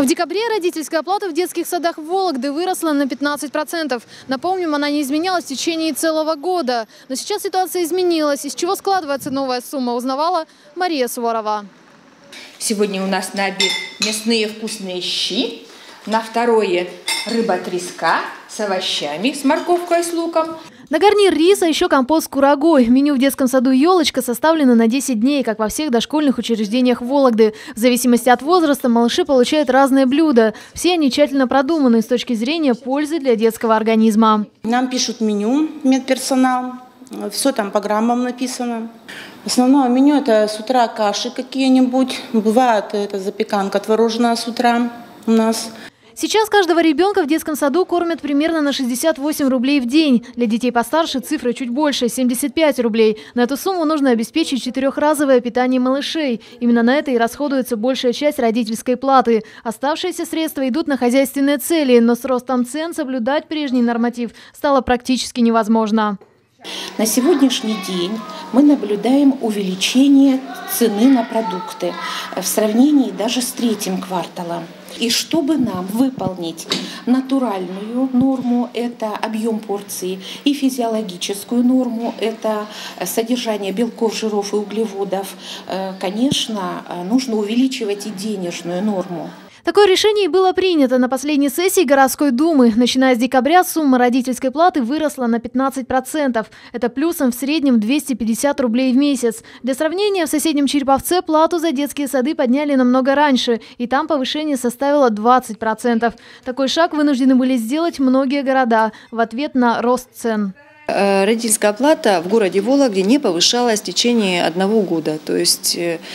В декабре родительская оплата в детских садах Вологды выросла на 15%. Напомним, она не изменялась в течение целого года. Но сейчас ситуация изменилась. Из чего складывается новая сумма, узнавала Мария Суворова. Сегодня у нас на обед мясные вкусные щи. На второе рыба треска с овощами, с морковкой, с луком. На гарнир рис, а еще компост с курагой. Меню в детском саду «Елочка» составлено на 10 дней, как во всех дошкольных учреждениях Вологды. В зависимости от возраста малыши получают разные блюда. Все они тщательно продуманы с точки зрения пользы для детского организма. Нам пишут меню, медперсонал. Все там по граммам написано. Основное меню – это с утра каши какие-нибудь. Бывает это запеканка творожная с утра у нас. Сейчас каждого ребенка в детском саду кормят примерно на 68 рублей в день. Для детей постарше цифра чуть больше – 75 рублей. На эту сумму нужно обеспечить четырехразовое питание малышей. Именно на это и расходуется большая часть родительской платы. Оставшиеся средства идут на хозяйственные цели, но с ростом цен соблюдать прежний норматив стало практически невозможно. На сегодняшний день мы наблюдаем увеличение цены на продукты в сравнении даже с третьим кварталом. И чтобы нам выполнить натуральную норму, это объем порции, и физиологическую норму, это содержание белков, жиров и углеводов, конечно, нужно увеличивать и денежную норму. Такое решение и было принято на последней сессии городской думы. Начиная с декабря сумма родительской платы выросла на 15%. Это плюсом в среднем 250 рублей в месяц. Для сравнения, в соседнем Череповце плату за детские сады подняли намного раньше, и там повышение составило 20%. Такой шаг вынуждены были сделать многие города в ответ на рост цен. Родительская оплата в городе Вологде не повышалась в течение 1 года. То есть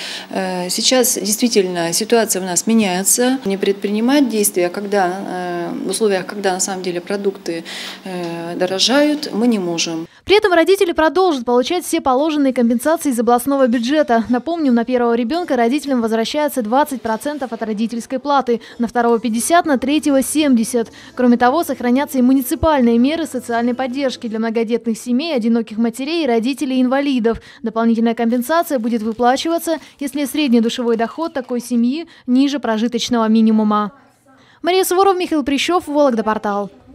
сейчас действительно ситуация у нас меняется. Не предпринимать действия, в условиях, когда на самом деле продукты дорожают, мы не можем. При этом родители продолжат получать все положенные компенсации из областного бюджета. Напомним, на первого ребенка родителям возвращается 20% от родительской платы, на второго 50%, на третьего 70%. Кроме того, сохранятся и муниципальные меры социальной поддержки для многодетных семей, одиноких матерей и родителей-инвалидов. Дополнительная компенсация будет выплачиваться, если средний душевой доход такой семьи ниже прожиточного минимума. Мария Суворова, Михаил Прищев, Вологда Портал.